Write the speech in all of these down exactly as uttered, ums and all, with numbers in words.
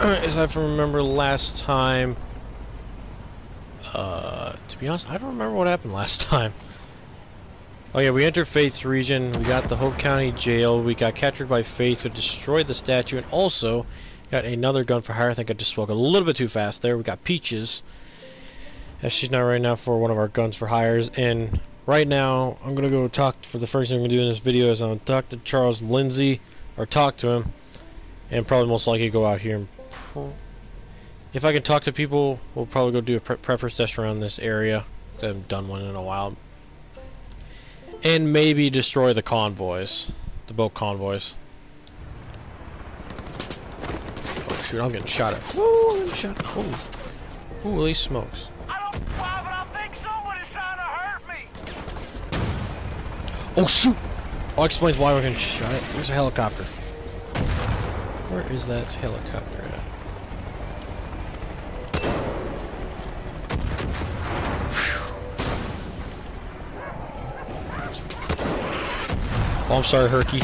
as I remember last time. Uh, to be honest, I don't remember what happened last time. Oh yeah, we entered Faith's region. We got the Hope County Jail. We got captured by Faith, who destroyed the statue, and also got another gun for hire. I think I just spoke a little bit too fast there. We got Peaches, as she's not right now for one of our guns for hires. And right now, I'm gonna go talk. For the first thing I'm gonna do in this video is I'm gonna talk to Charles Lindsay, or talk to him, and probably most likely go out here and. Pro If I can talk to people, we'll probably go do a pre preppers test around this area. I haven't done one in a while. And maybe destroy the convoys. The boat convoys. Oh shoot, I'm getting shot at. Woo, I'm getting shot at. Holy. Holy smokes. I don't know why, but I think somebody's trying to hurt me. Oh shoot! Oh, that explains why we're getting shot at. There's a helicopter. Where is that helicopter at? Oh, I'm sorry, Herky.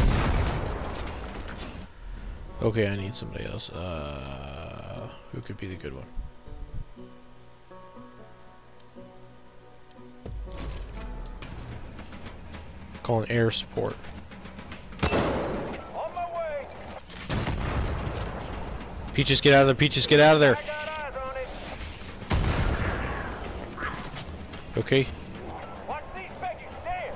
Okay, I need somebody else. Uh, who could be the good one? Calling air support. On my way. Peaches, get out of there! Peaches, get out of there! I got eyes on it. Okay. Watch these Becky stairs.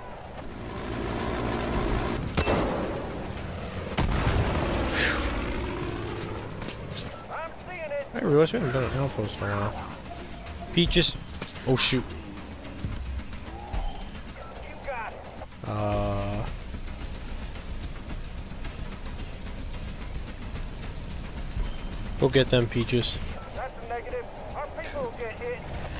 I'm seeing it. I realized we haven't done an outpost in a while. Peaches! Oh shoot. You got it. Uh. Go get them, Peaches. That's a negative. Our people will get hit.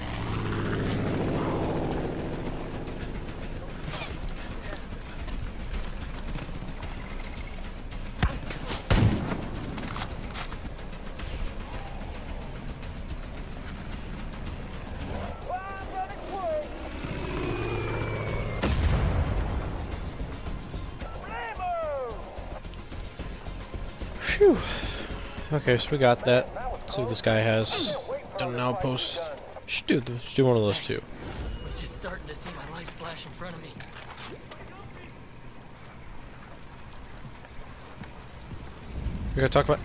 Phew. Okay, so we got that. Let's see what this guy has. Done an outpost. Should do this. Do one of those two. I was just starting to see my life flash in front of me. We gotta talk about.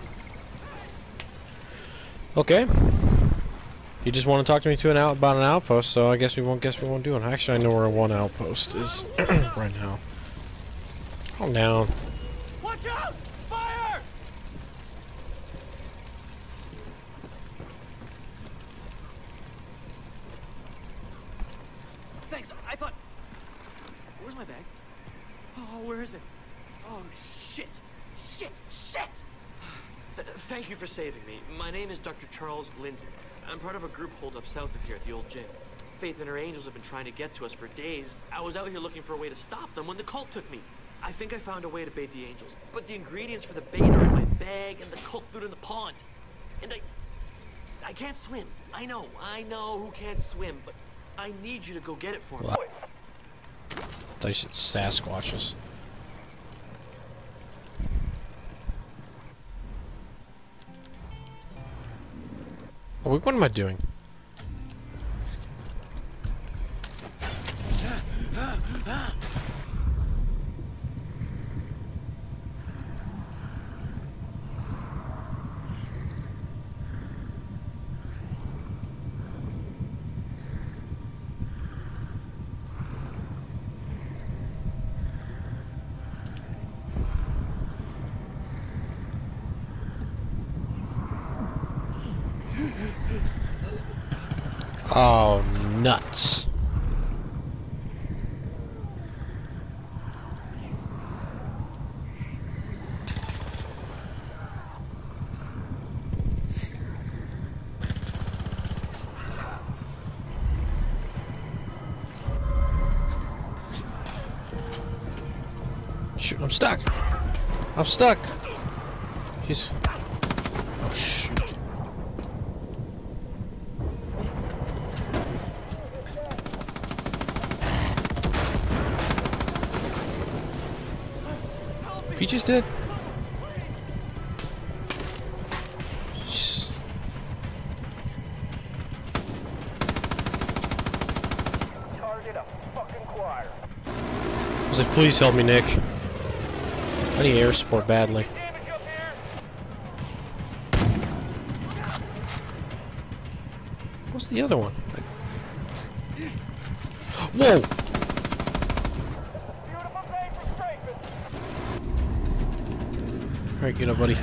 Okay. You just want to talk to me to an out about an outpost, so I guess we won't. Guess we won't do it. Actually, I know where one outpost is right now. Calm down. Watch out! Fire! Thanks. I thought. Where's my bag? Oh, where is it? Oh, shit! Shit! Shit! Uh, Thank you for saving me. My name is Doctor Charles Lindsay. I'm part of a group holed up south of here at the old jail. Faith and her angels have been trying to get to us for days. I was out here looking for a way to stop them when the cult took me. I think I found a way to bait the angels, but the ingredients for the bait are in my bag and the cult threw it in the pond. And I... I can't swim. I know, I know who can't swim, but I need you to go get it for me. Well, I thought you said Sasquatches. Oh, what am I doing? Oh, nuts. Shoot, I'm stuck. I'm stuck. He's... Oh, shoot. Peaches dead? said, please help me, Nick. I need air support badly. Damage up here. What's the other one? Whoa! Beautiful day for strafing. Alright, get up, buddy.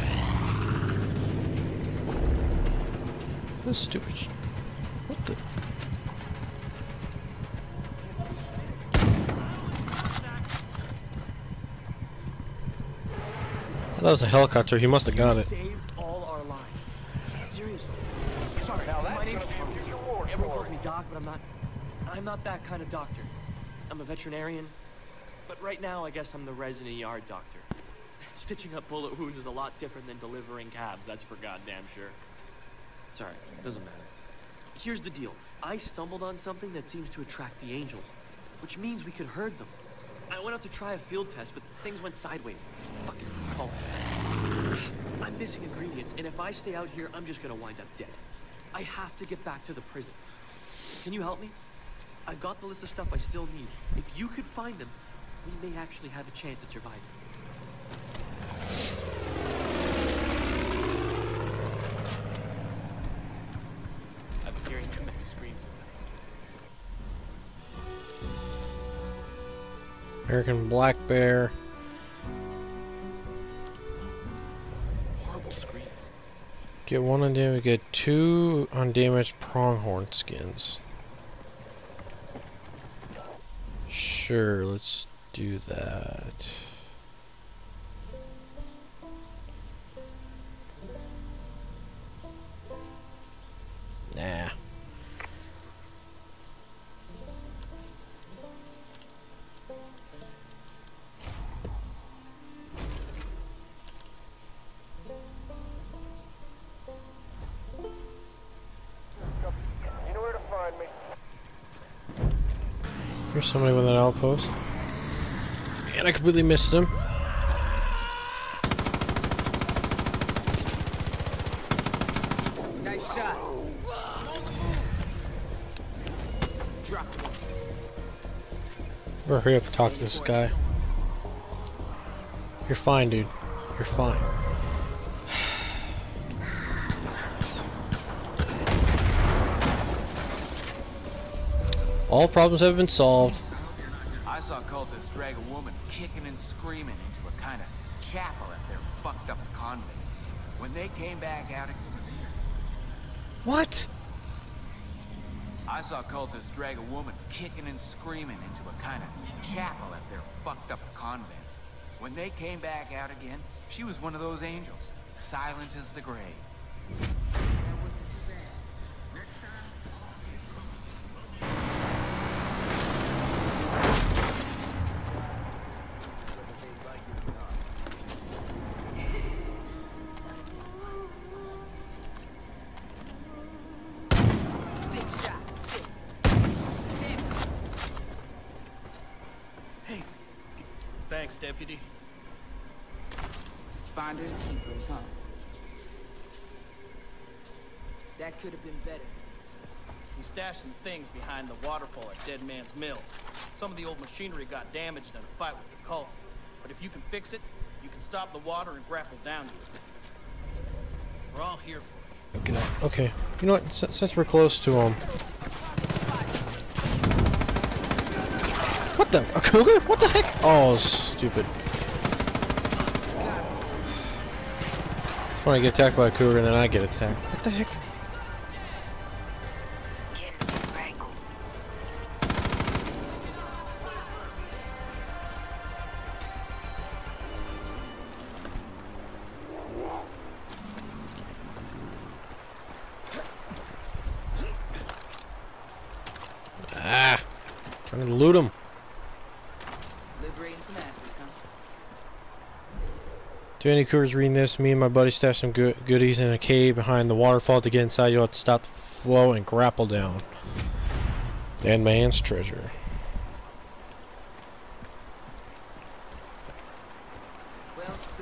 This stupid sh- What the? That was a helicopter. He must have got it. Saved all our lives. Seriously. Sorry, Now that's my name's gonna be a Charles. future war Everyone calls story. me Doc, but I'm not. I'm not that kind of doctor. I'm a veterinarian, but right now I guess I'm the resident E R doctor. Stitching up bullet wounds is a lot different than delivering cabs. That's for goddamn sure. Sorry, doesn't matter. Here's the deal. I stumbled on something that seems to attract the angels, which means we could herd them. I went out to try a field test, but things went sideways. Fucking cult. I'm missing ingredients, and if I stay out here, I'm just gonna wind up dead. I have to get back to the prison. Can you help me? I've got the list of stuff I still need. If you could find them, we may actually have a chance at surviving. I've been hearing too many screams. American black bear. Horrible screams. Get one undamaged. Get two undamaged pronghorn skins. Sure, let's do that. Nah. You know where to find me. Here's somebody with an outpost. And I completely missed him. Nice shot. Drop. Better hurry up and talk to this guy. You're fine, dude. You're fine. All problems have been solved. I saw cultists drag a woman kicking and screaming into a kind of chapel at their fucked up convent. When they came back out, What? I saw cultists drag a woman kicking and screaming into a kind of chapel at their fucked up convent. When they came back out again, she was one of those angels, silent as the grave. Hey. Thanks, deputy. Finders keepers, huh? That could have been better. We stashed some things behind the waterfall at Dead Man's Mill. Some of the old machinery got damaged in a fight with the cult. But if you can fix it, you can stop the water and grapple down to it. We're all here for you. Get out. Okay. You know what? S since we're close to um. What the? A cougar? What the heck? Oh, stupid. It's when I get attacked by a cougar and then I get attacked. What the heck? Ah! Trying to loot him. Liberating some assets, huh? To any cougars reading this, me and my buddy stashed some good goodies in a cave behind the waterfall. To get inside, you'll have to stop the flow and grapple down. Dead man's treasure. Well, still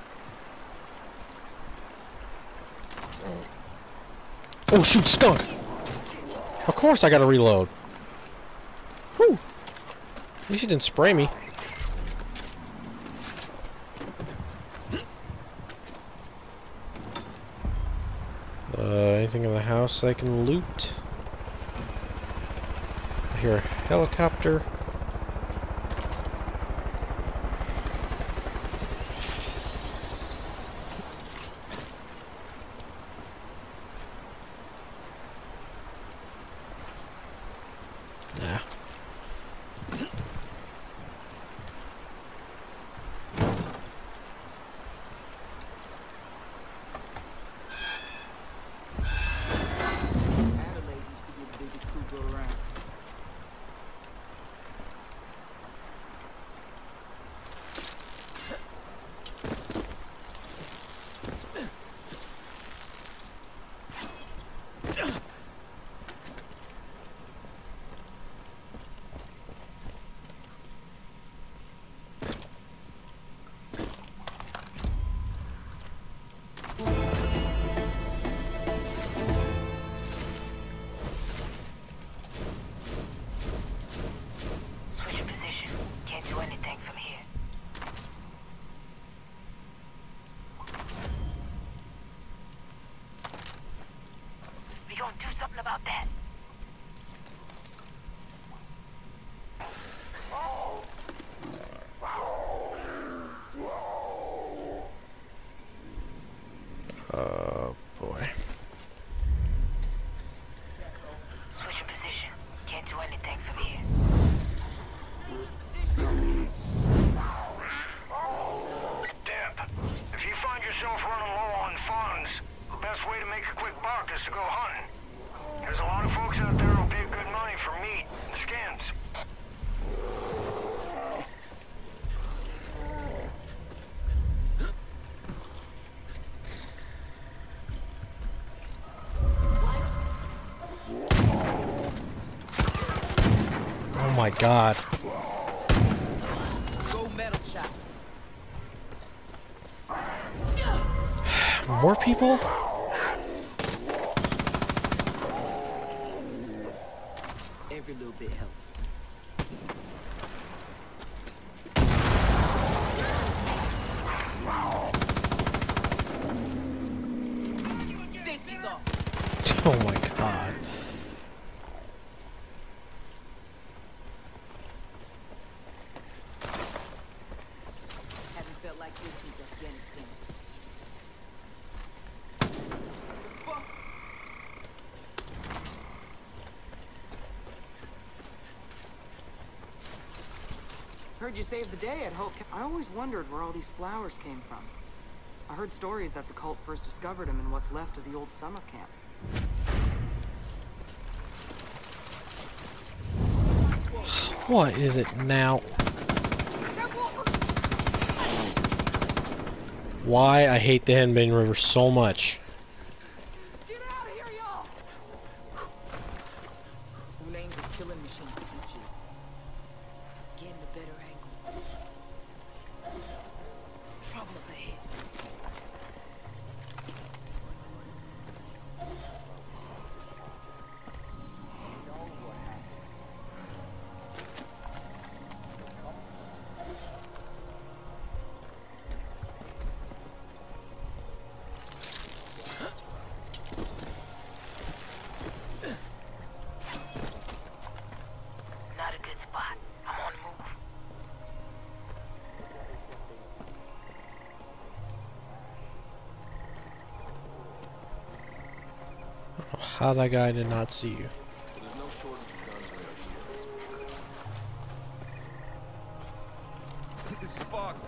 reading. Oh shoot, skunk! Of course I gotta reload. Whew! At least he didn't spray me. anything in the house I can loot? I hear a helicopter. Nah. Adelaide used to be the biggest cougar around. Switch your position. Can't do anything from here. We gonna do something about that. Oh boy. Switch your position. Can't do anything from here. Deb, if you find yourself running low on funds, the best way to make a quick buck is to go hunting. There's a lot of folks out there who'll pay good money for meat and skins. Oh my god. Go metal shot. More people? Every little bit helps. Safety's off. Oh my god. Haven't felt like this since Afghanistan. Heard you saved the day at Hope. Ca- I always wondered where all these flowers came from. I heard stories that the cult first discovered them in what's left of the old summer camp. What is it now? Why I hate the Henbane River so much. Get out of here, y'all! Who names a killing machine for bitches? Getting a better angle. Trouble up ahead. Not a good spot. I'm on the move. How that guy did not see you. There's no shortage of guns around here. This is fucked.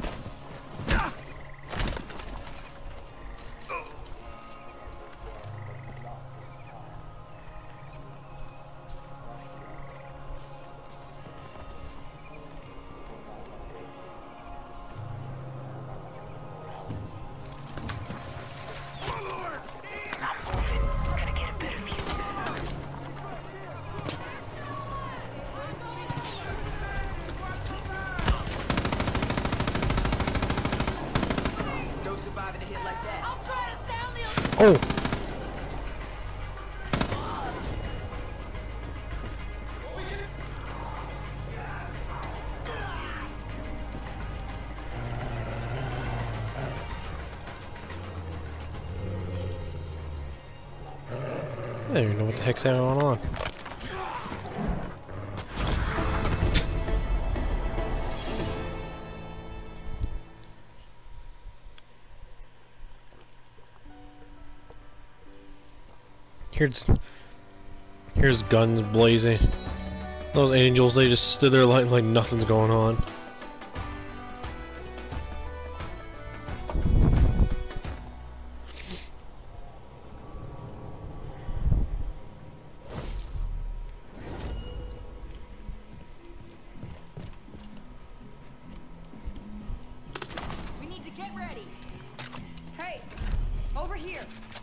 I'm moving. Gonna get a better view. No surviving a hit like that. I'll try to sound the Oh! I don't even know what the heck's going on. Here's here's guns blazing. Those angels, they just stood there like like nothing's going on. We need to get ready. Hey, over here.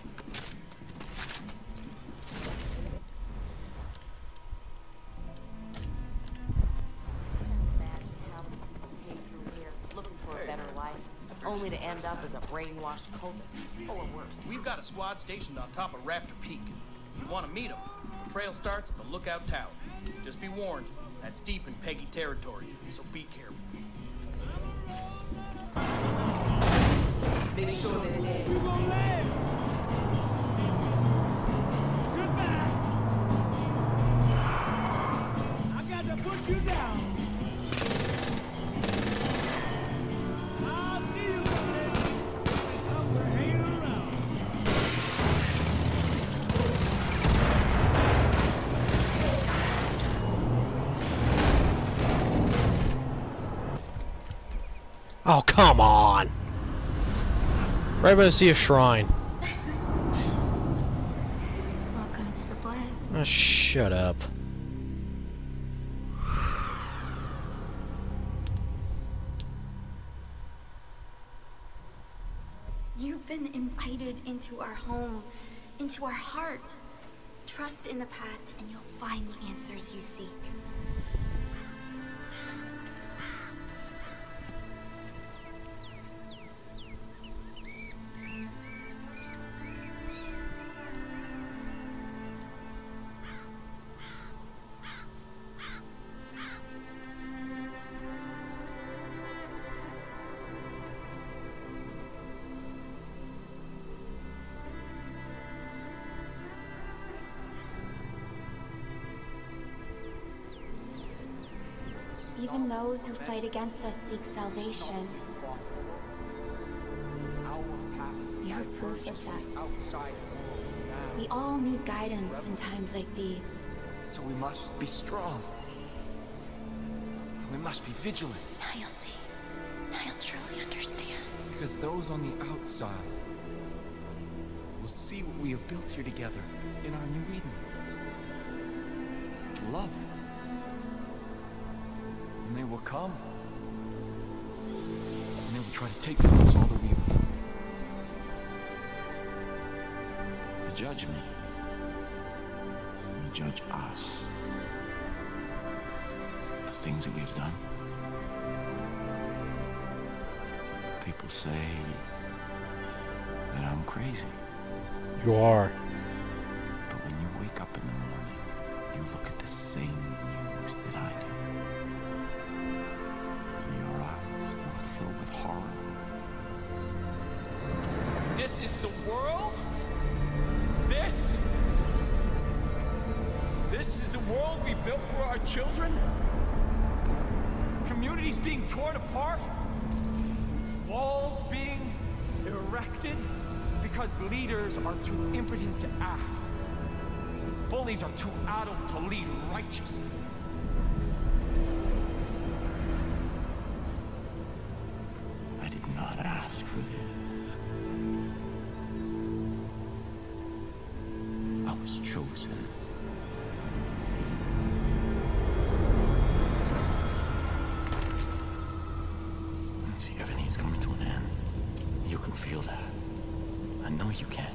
Looking for a better life, only to end up as a brainwashed cultist, or worse. We've got a squad stationed on top of Raptor Peak. If you want to meet them, the trail starts at the Lookout Tower. Just be warned, that's deep in Peggy territory, so be careful. Make sure they're dead. You gonna live! Goodbye! I got to put you down. I'll see you someday. Come we're hanging around. Oh, come on! Right by to see a shrine. Welcome to the Bless. Oh, shut up. You've been invited into our home, into our heart. Trust in the path and you'll find the answers you seek. Even those who fight against us seek salvation. You're proof of that. We all need guidance in times like these. So we must be strong. We must be vigilant. Now you'll see. Now you'll truly understand. Because those on the outside will see what we have built here together in our new Eden. Love. And they will come. And they will try to take from us all that we have built. To judge me. And judge us. The things that we have done. People say that I'm crazy. You are. But when you wake up in the morning, you look at the same news that I do. Do your eyes not fill with horror? This is the world? This? This is the world we built for our children? Communities being torn apart? Walls being erected? Because leaders are too impotent to act. Bullies are too adult to lead righteously. I did not ask for this. I was chosen. See, everything is coming to an end. You can feel that. I know you can.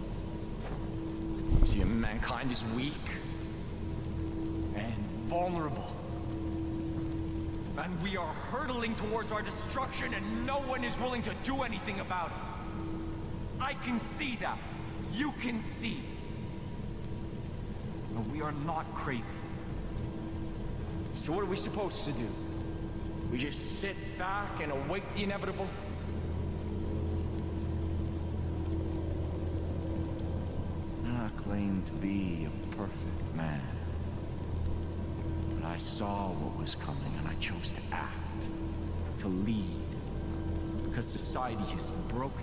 See, mankind is weak and vulnerable. And we are hurtling towards our destruction and no one is willing to do anything about it. I can see that. You can see. But we are not crazy. So what are we supposed to do? We just sit back and await the inevitable? Ah, claim to be a perfect man. But I saw what was coming and I chose to act, to lead. Because society is broken.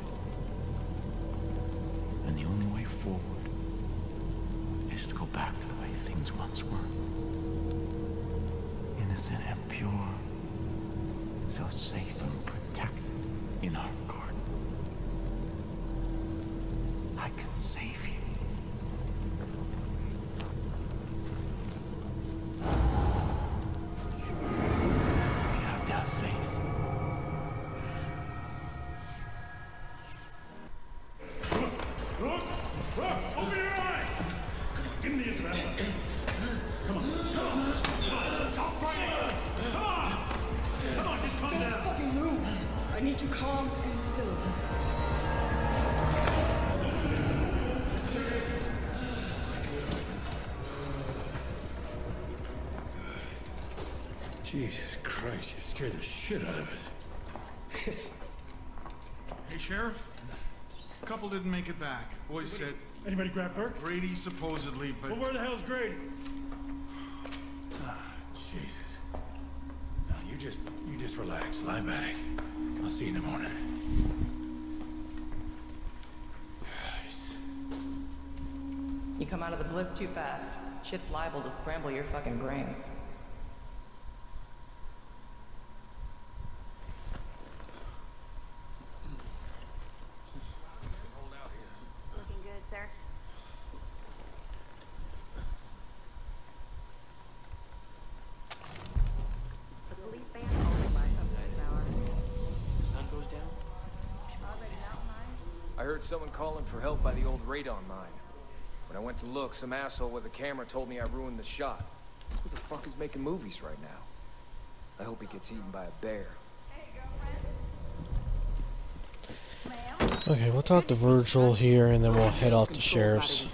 And the only way forward is to go back to the way things once were. Innocent and pure. So safe and protected in our garden. I can save you. You have to have faith. Look! Look! Open your eyes! Give me the adrenaline. Come on, come on! Stop fighting! Come on! Come on, just calm down! Don't fucking move! I need you calm and still. Jesus Christ, you scared the shit out of us. Hey, Sheriff. A couple didn't make it back. Boys said... Anybody grab Burke? Grady, supposedly, but... Well, where the hell's Grady? Ah, Jesus. No, you just... you just relax. Lie back. I'll see you in the morning. Christ. You come out of the bliss too fast. Shit's liable to scramble your fucking brains. Looking good, sir. The police band only by some hour. The sun goes down. Already outlined. I heard someone calling for help by the old radon mine. When I went to look, some asshole with a camera told me I ruined the shot. Who the fuck is making movies right now? I hope he gets eaten by a bear. Okay, we'll talk to Virgil here, and then we'll head off to Sheriff's.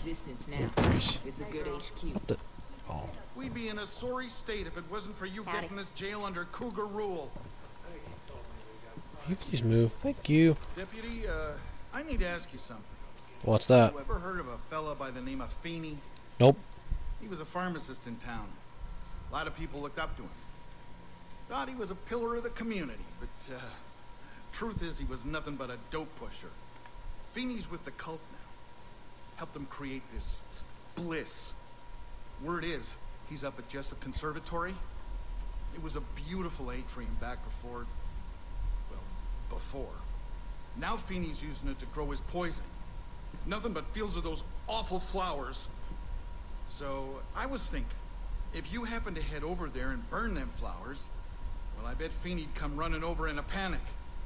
What the? Oh. We'd be in a sorry state if it wasn't for you Howdy. getting this jail under Cougar rule. Can you please move? Thank you. Deputy, uh, I need to ask you something. What's that? You ever heard of a fella by the name of Feeney? Nope. He was a pharmacist in town. A lot of people looked up to him. Thought he was a pillar of the community, but, uh, truth is he was nothing but a dope pusher. Feeney's with the cult now. Helped him create this bliss. Word is, he's up at Jessup Conservatory. It was a beautiful atrium back before, well, before. Now Feeney's using it to grow his poison. Nothing but fields of those awful flowers. So, I was thinking, if you happen to head over there and burn them flowers, well, I bet Feeney'd come running over in a panic.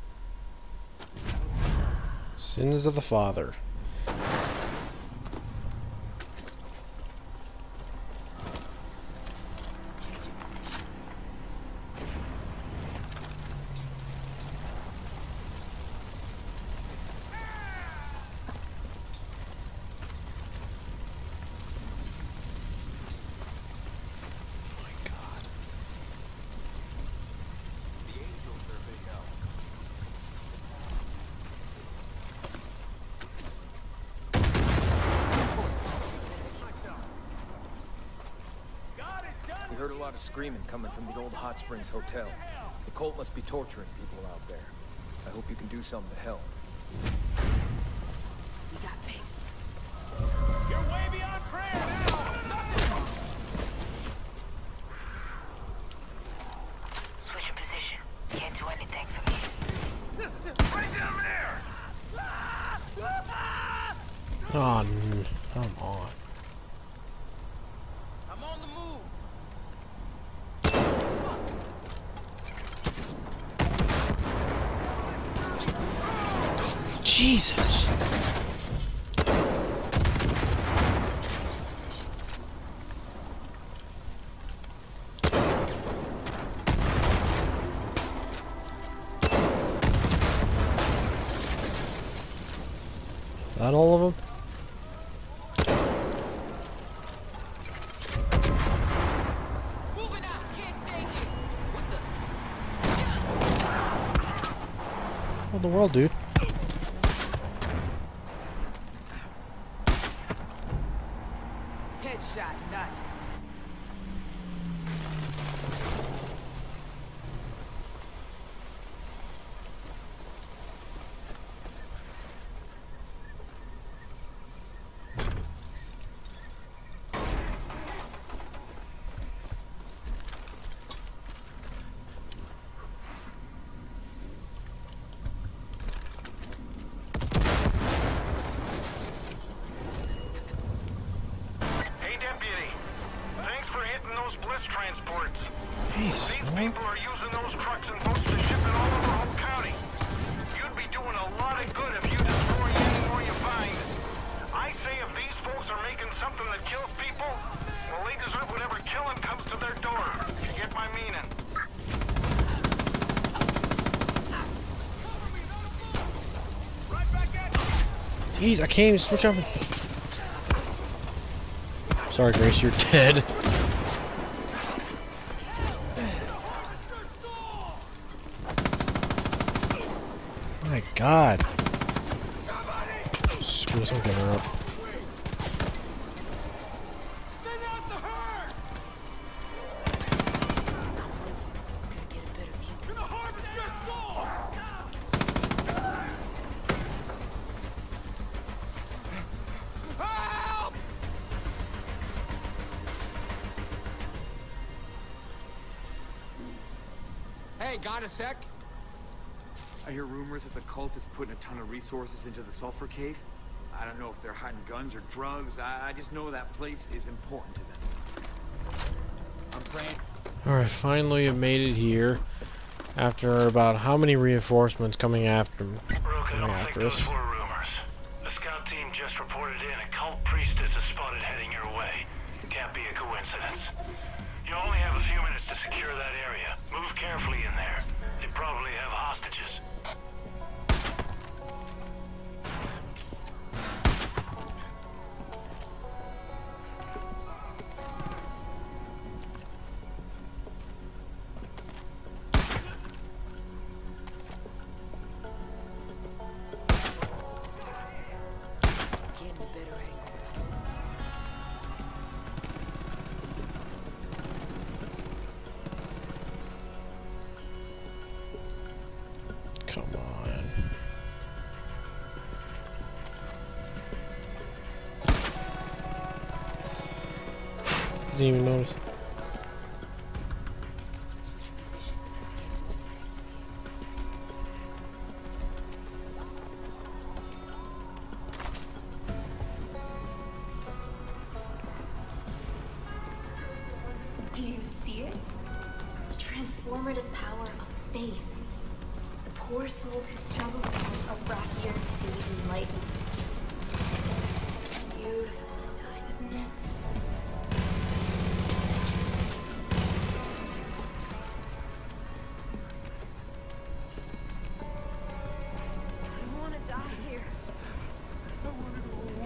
Sins of the father. We heard a lot of screaming coming from the old Hot Springs Hotel. The cult must be torturing people out there. I hope you can do something to help. We got pigs. You're way beyond prayer now! Nothing! Switch your position. Can't do anything from here. Right down there! Oh, n come on. I'm on the move! Jesus. That all of them? Moving out, can't stay here. What the? What in the world, dude? Headshot, nice. Jeez, These people are using those trucks and boats to ship it all over Hope County. You'd be doing a lot of good if you destroy any more you find. I say if these folks are making something that kills people, well, they deserve whatever killing comes to their door. You get my meaning? Jeez, I can't even switch up. Sorry, Grace, you're dead. My God. Screw this, I'm getting her up. Hey, got a sec? I hear rumors that the cult is putting a ton of resources into the Sulfur Cave. I don't know if they're hiding guns or drugs. I, I just know that place is important to them. I'm praying. Alright, finally I made it here. After about how many reinforcements coming after me? Coming after us. Those were rumors. The scout team just reported in a cult priestess is spotted heading your way. Can't be a coincidence. You only have a few minutes to secure that area. Move carefully in there. They probably have hostages. Come on. Didn't even notice. Do you see it? The transformative power of faith. The poor souls who struggle with are brought here to be enlightened. It's beautiful, isn't it? I want to die here. I want to go home.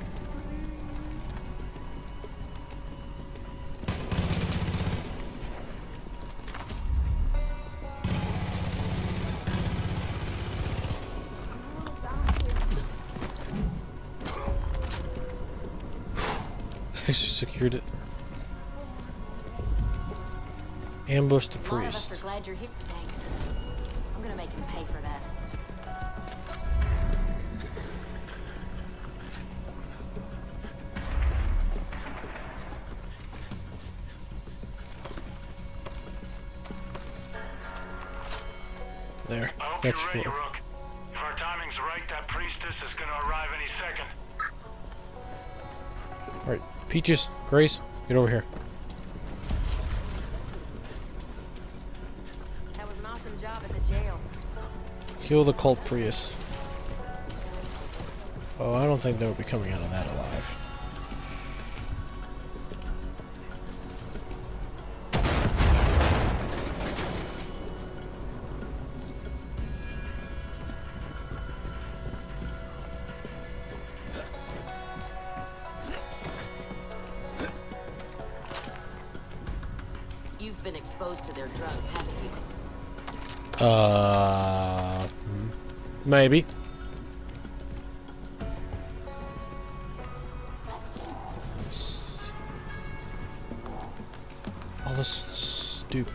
I secured it. Ambush the A lot of us priest. are glad you're here. Thanks. I'm gonna make him pay for that. There. I hope That's you're ready, full. Rook. If our timing's right, that priestess is gonna arrive any second. Alright, Peaches, Grace, get over here. That was an awesome job at the jail. Kill the cult priest. Oh, I don't think they'll be coming out of that alive. You've been exposed to their drugs, haven't you? Uh, hmm, maybe. this stupid.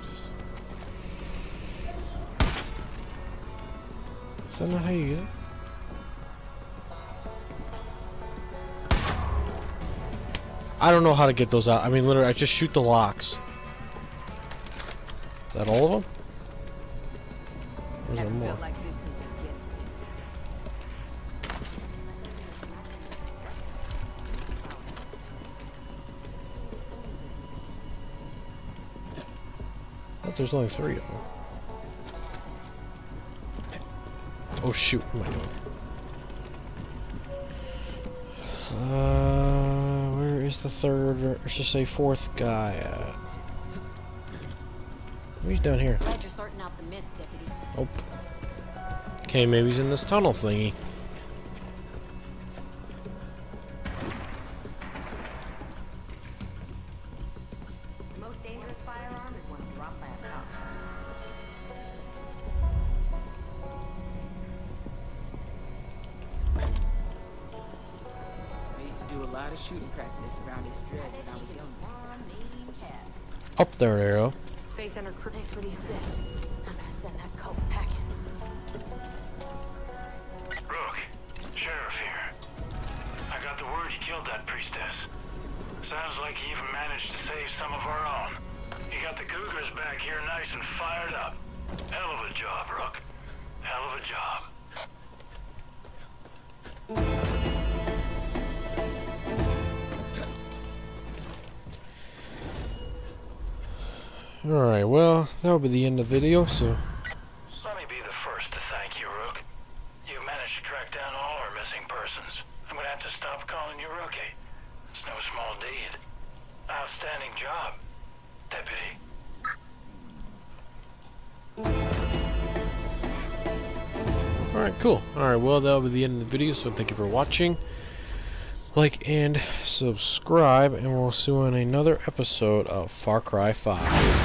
Is that not how you get it? I don't know how to get those out. I mean, literally, I just shoot the locks. Is that all of them? Or is there more? Like this is I thought there's only three of them. Oh shoot, what am I doing? Uh, where is the third, or let's just say fourth guy at? He's down here. Glad you're sorting out the mist, Deputy. Oh. Okay, maybe he's in this tunnel thingy. The most dangerous firearm is one dropped by a cop. I used to do a lot of shooting practice around his dredge when I was young. Up there, Arrow. Faith and her crew. Thanks for the assist. I'm gonna send that cult packing. Rook, Sheriff here. I got the word he killed that priestess. Sounds like he even managed to save some of our own. He got the Cougars back here nice and fired up. Hell of a job, Rook. Hell of a job. Alright, well, that'll be the end of the video, so... Let me be the first to thank you, Rook. You managed to track down all our missing persons. I'm gonna have to stop calling you Rookie. It's no small deed. Outstanding job, Deputy. Alright, cool. Alright, well, that'll be the end of the video, so thank you for watching. Like and subscribe, and we'll see you in another episode of Far Cry five.